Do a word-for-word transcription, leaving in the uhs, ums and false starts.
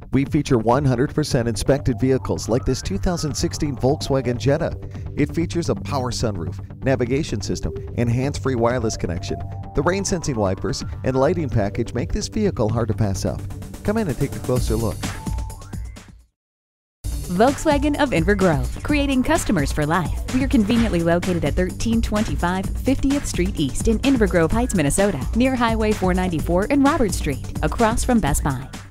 We feature one hundred percent inspected vehicles like this two thousand sixteen Volkswagen Jetta. It features a power sunroof, navigation system, and hands-free wireless connection. The rain-sensing wipers and lighting package make this vehicle hard to pass up. Come in and take a closer look. Volkswagen of Inver Grove, creating customers for life. We are conveniently located at thirteen twenty-five fiftieth Street East in Inver-Grove-Heights, Minnesota, near Highway four ninety-four and Robert Street, across from Best Buy.